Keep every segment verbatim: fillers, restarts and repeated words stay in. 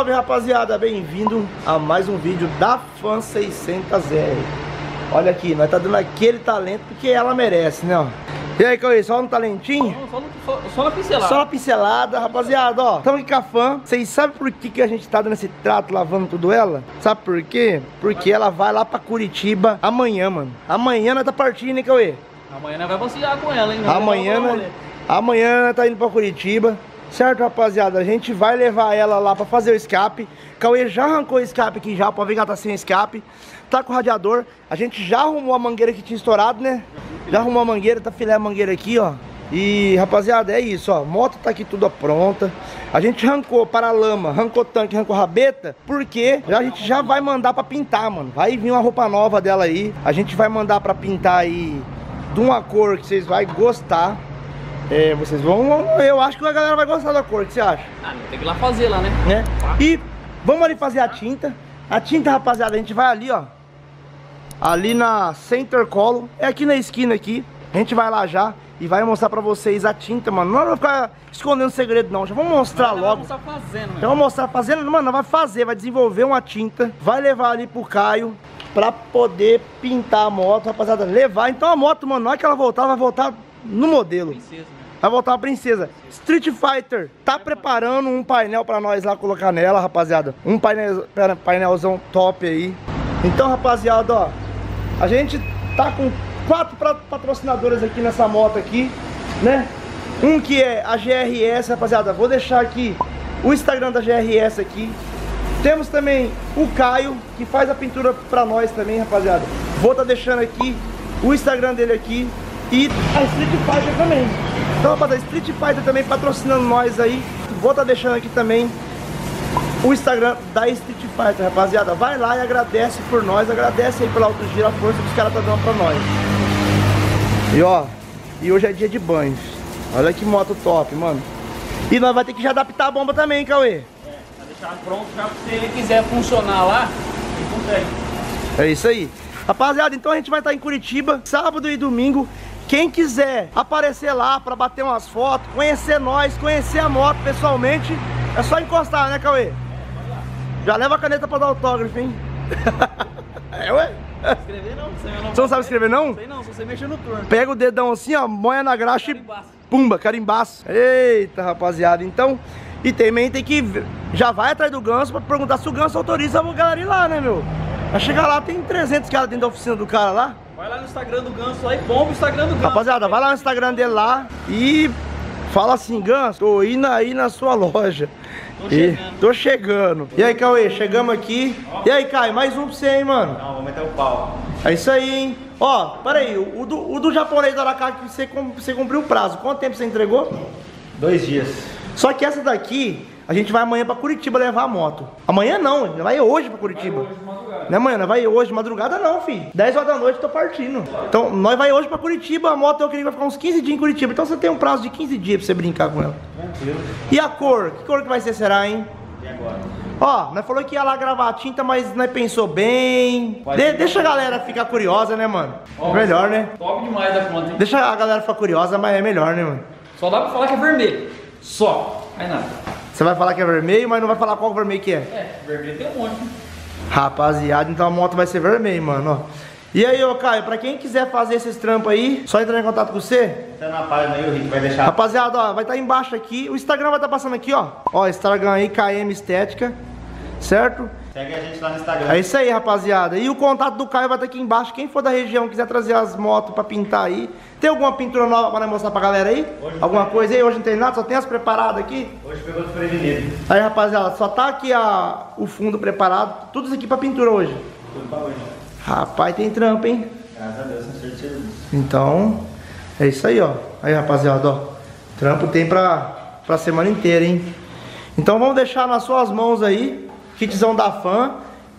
salve, rapaziada, bem-vindo a mais um vídeo da Fan seiscentos R. Olha aqui, nós tá dando aquele talento porque ela merece, né, ó. E aí, Cauê, só um talentinho? Só, só, só na pincelada. Só na pincelada, rapaziada, ó. Estamos aqui com a Fan. Vocês sabem por que, que a gente tá dando esse trato, lavando tudo ela? Sabe por quê? Porque ela vai lá pra Curitiba amanhã, mano. Amanhã nós tá partindo, hein, Cauê? Amanhã nós vamos passear com ela, hein? Nós Amanhã, nós, amanhã nós tá indo pra Curitiba. Certo, rapaziada? A gente vai levar ela lá pra fazer o escape. Cauê já arrancou o escape aqui já, pode ver que ela tá sem escape. Tá com o radiador. A gente já arrumou a mangueira que tinha estourado, né? Já arrumou a mangueira, tá filé a mangueira aqui, ó. E, rapaziada, é isso, ó. Moto tá aqui tudo pronta. A gente arrancou para-lama, arrancou tanque, arrancou rabeta, porque já, a gente já vai mandar pra pintar, mano. Vai vir uma roupa nova dela aí. A gente vai mandar pra pintar aí de uma cor que vocês vão gostar. É, vocês vão... Eu acho que a galera vai gostar da cor, o que você acha? Ah, tem que ir lá fazer lá, né? né? E vamos ali fazer a tinta. A tinta, rapaziada, a gente vai ali, ó. Ali na Center Colo. É aqui na esquina aqui. A gente vai lá já e vai mostrar pra vocês a tinta, mano. Não vai ficar escondendo segredo, não. Já vamos mostrar não, logo. Vamos mostrar fazendo, Já vamos mostrar fazendo. Mano, vai fazer, vai desenvolver uma tinta. Vai levar ali pro Caio pra poder pintar a moto, rapaziada. Levar. Então a moto, mano, na hora que ela voltar, vai voltar no modelo. Princesa. Vai voltar uma princesa. Street Fighter tá preparando um painel pra nós lá colocar nela, rapaziada. Um painel, painelzão top aí. Então, rapaziada, ó, a gente tá com quatro patrocinadores aqui nessa moto aqui, né? Um que é a G R S, rapaziada. Vou deixar aqui o Instagram da G R S aqui. Temos também o Caio, que faz a pintura pra nós também, rapaziada. Vou tá deixando aqui o Instagram dele aqui. E a Street Fighter também. Então, rapaziada, Street Fighter também patrocinando nós aí. Vou estar tá deixando aqui também o Instagram da Street Fighter, rapaziada. Vai lá e agradece por nós. Agradece aí pela autogiro, a força que os caras estão tá dando pra nós. E ó, e hoje é dia de banho. Olha que moto top, mano. E nós vai ter que já adaptar a bomba também, Cauê. É, vai deixar pronto já, se ele quiser funcionar lá, ele consegue. É isso aí. Rapaziada, então a gente vai estar tá em Curitiba, sábado e domingo. Quem quiser aparecer lá pra bater umas fotos, conhecer nós, conhecer a moto pessoalmente, é só encostar, né, Cauê? Já leva a caneta pra dar autógrafo, hein? É, ué? Escrever não, você não, você não sabe escrever, não? Não sei não, se você mexer no turno. Pega o dedão assim, ó, moia na graxa e pumba, carimbaço. Eita, rapaziada, então... E também tem que... Já vai atrás do Ganso pra perguntar se o Ganso autoriza a galera ir lá, né, meu? Vai chegar lá, tem trezentos caras dentro da oficina do cara lá. Vai lá no Instagram do Ganso lá e bomba o Instagram do Ganso. Rapaziada, vai lá no Instagram dele lá e fala assim: Ganso, tô indo aí na sua loja. Tô e chegando. Tô chegando. E aí, Cauê, chegamos aqui. E aí, Caio, mais um pra você, hein, mano? Não, vou meter o pau. É isso aí, hein? Ó, peraí, o do, o do japonês da Aracá que você, você cumpriu o prazo. Quanto tempo você entregou? Dois dias. Só que essa daqui, a gente vai amanhã pra Curitiba levar a moto. Amanhã não, vai hoje pra Curitiba. Vai hoje de madrugada. Não é amanhã, vai hoje de madrugada não, filho. dez horas da noite tô partindo. Então, nós vai hoje pra Curitiba, a moto eu queria que vai ficar uns quinze dias em Curitiba. Então você tem um prazo de quinze dias pra você brincar com ela. Tranquilo. E a cor? Que cor que vai ser, será, hein? E agora? Ó, nós falou que ia lá gravar a tinta, mas nós pensou bem. De, deixa a galera ficar curiosa, né, mano? Ó, melhor, né? Top demais da conta, hein? Deixa a galera ficar curiosa, mas é melhor, né, mano? Só dá pra falar que é vermelho. Só. Aí nada. Você vai falar que é vermelho, mas não vai falar qual vermelho que é. É, vermelho tem um monte. Né? Rapaziada, então a moto vai ser vermelha, mano, ó. E aí, ô Caio, pra quem quiser fazer esses trampos aí, só entrar em contato com você. Tá na página aí, o Rick vai deixar. Rapaziada, ó, vai estar embaixo aqui. O Instagram vai estar passando aqui, ó. Ó, Instagram aí, K M Estética. Certo? Segue a gente lá no Instagram. É isso aí, rapaziada. E o contato do Caio vai estar aqui embaixo. Quem for da região, quiser trazer as motos pra pintar aí. Tem alguma pintura nova pra mostrar pra galera aí? Hoje alguma não coisa aí? Hoje não tem nada, só tem as preparadas aqui. Hoje pegou desprevenido. Aí, rapaziada, só tá aqui a, o fundo preparado. Tudo isso aqui pra pintura hoje. Tudo pra hoje. Rapaz, tem trampo, hein? Graças a Deus, sem ser de serviço. Então, é isso aí, ó. Aí, rapaziada, ó. Trampo tem pra, pra semana inteira, hein? Então vamos deixar nas suas mãos aí. Kitzão da Fan.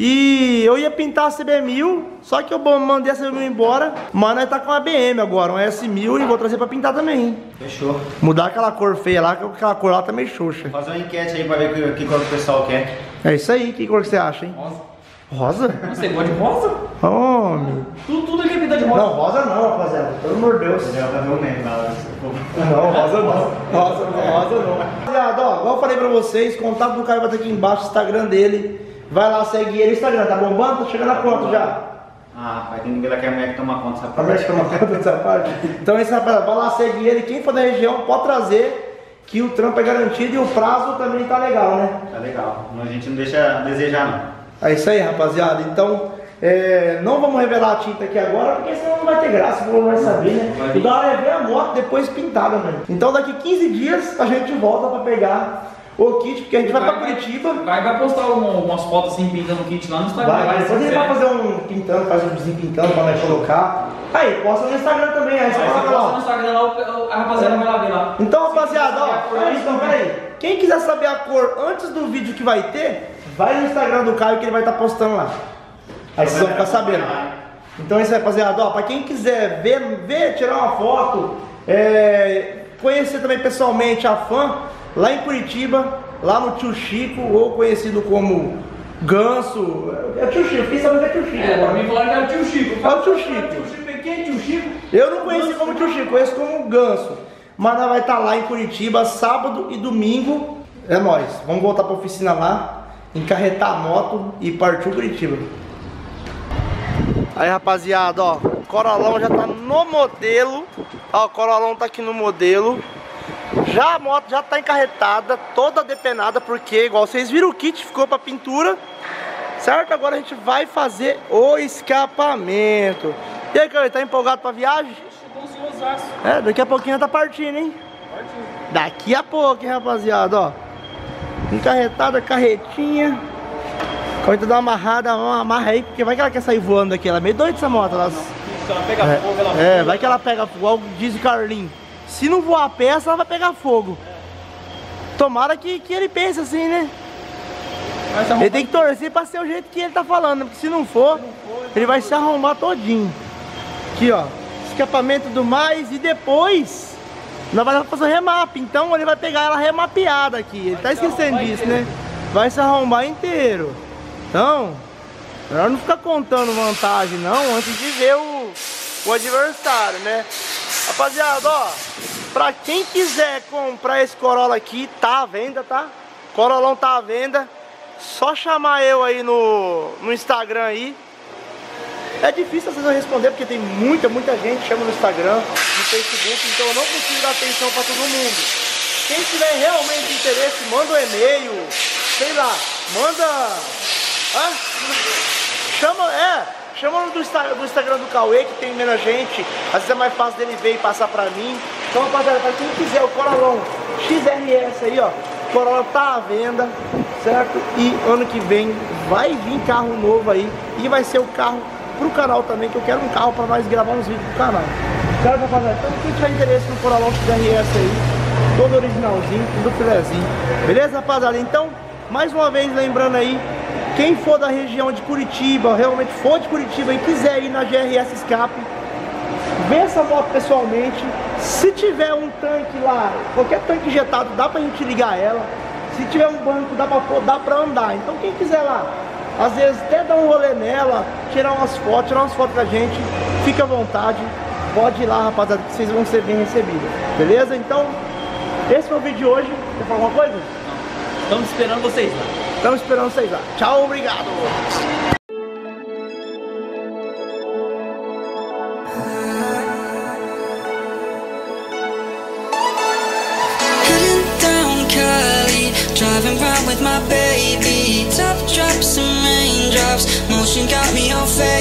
E eu ia pintar a C B mil, só que eu mandei a C B mil embora. Mas nós tá com a B M agora, um S mil, e vou trazer pra pintar também, hein? Fechou. Mudar aquela cor feia lá, que aquela cor lá tá meio xoxa. Fazer uma enquete aí pra ver que, que cor que o pessoal quer. É isso aí, que cor que você acha, hein? Nossa. Rosa? Você gosta de rosa? Homem. Tudo, tudo aqui é pinta de rosa. Não, rosa não, rapaziada. Pelo amor de Deus. Você já fazer um meme na hora. Não, rosa não. Rosa não, rosa não. Rapaziada, ó, igual eu falei pra vocês, o contato do Caio vai estar aqui embaixo, o Instagram dele. Vai lá, segue ele. O Instagram tá bombando? Tá chegando a quanto já? Ah, vai ter que ver daqui a mulher que toma conta dessa A mulher que toma conta dessa parte. Então, esse rapaz, vai lá, segue ele. Quem for da região, pode trazer. Que o trampo é garantido e o prazo também tá legal, né? Tá legal. A gente não deixa a desejar, não. É isso aí, rapaziada. Então, é, não vamos revelar a tinta aqui agora, porque senão não vai ter graça, o povo não vai saber, né? O da hora é ver a moto depois pintada, mano. Então, daqui quinze dias, a gente volta pra pegar o kit, porque a gente vai, vai pra Curitiba. Vai, vai postar um, umas fotos assim, pintando o kit lá no Instagram. Vai, vai. Depois ele vai fazer um pintando, faz um vizinho pintando pra nós colocar. Aí, posta no Instagram também, aí você Aí você coloca posta lá. no Instagram lá, a rapaziada vai lá ver lá. Então, rapaziada, ó, peraí, então, peraí. Quem quiser saber a cor antes do vídeo que vai ter, vai no Instagram do Caio que ele vai estar postando lá. Aí vocês vão ficar sabendo. Então é isso aí, rapaziada, ó, pra quem quiser ver, ver tirar uma foto, é, conhecer também pessoalmente a fã, lá em Curitiba, lá no Tio Chico, ou conhecido como Ganso. É o Tio Chico, fiquei sabendo que é Tio Chico. É, pra mim falaram que era o Tio Chico. É o Tio Chico. Tio Chico, quem é Tio Chico? Eu não conheci como Tio Chico, conheço como Ganso. Mas nós vai estar lá em Curitiba, sábado e domingo. É nóis. Vamos voltar pra oficina lá, encarretar a moto e partiu Curitiba. Aí, rapaziada, ó, o Corolão já tá no modelo. Ó, o Corolão tá aqui no modelo. Já a moto já tá encarretada, toda depenada, porque igual vocês viram, o kit ficou pra pintura, certo? Agora a gente vai fazer o escapamento. E aí, Caio, tá empolgado pra viagem? É, daqui a pouquinho tá partindo, hein? Partindo. Daqui a pouco, hein, rapaziada, ó. Encarretada, carretinha. Quando dá uma amarrada, uma amarra aí, porque vai que ela quer sair voando daqui. Ela é meio doida essa moto. Ela... Se ela pega é, fogo, ela É, fogo, vai que ela pega fogo, igual diz o Carlinho. Se não voar a peça, ela vai pegar fogo. É. Tomara que, que ele pense assim, né? Ele tem que torcer pra ser o jeito que ele tá falando, porque se não for, se não for ele vai se arrombar todinho. Aqui, ó, escapamento do mais e depois nós vamos fazer o remap. Então ele vai pegar ela remapeada aqui. Ele tá esquecendo disso, né? Vai se arrombar inteiro. Então, melhor não ficar contando vantagem não, antes de ver o, o adversário, né? Rapaziada, ó, pra quem quiser comprar esse Corolla aqui, tá à venda, tá? Corolão tá à venda. Só chamar eu aí no, no Instagram aí. É difícil vocês não responder, porque tem muita, muita gente que chama no Instagram, no Facebook, então eu não consigo dar atenção pra todo mundo. Quem tiver realmente interesse, manda um e-mail, sei lá, manda... Ah, chama, é, chama do, do Instagram do Cauê, que tem menos gente, às vezes é mais fácil dele ver e passar pra mim. Então, rapaziada, pra quem quiser o Corolão X R S aí, ó, o Corolla tá à venda, certo? E ano que vem vai vir carro novo aí, e vai ser o carro pro canal também, que eu quero um carro pra nós gravar uns vídeos pro canal. Certo, rapaziada? Então, quem tiver interesse no Corolão X R S aí, todo originalzinho, tudo filezinho. Beleza, rapaziada? Então, mais uma vez lembrando aí, quem for da região de Curitiba, realmente for de Curitiba e quiser ir na G R S Escape, vê essa moto pessoalmente. Se tiver um tanque lá, qualquer tanque injetado, dá pra gente ligar ela. Se tiver um banco, dá pra, dá pra andar. Então quem quiser lá, às vezes até dar um rolê nela, tirar umas fotos, tirar umas fotos da gente, fica à vontade. Pode ir lá, rapaziada, que vocês vão ser bem recebidos. Beleza? Então, esse foi o vídeo de hoje. Quer falar alguma coisa? Estamos esperando vocês lá. Estamos esperando vocês lá. Tchau, obrigado. Driving round with my baby, top drops and raindrops, motion got me all faded.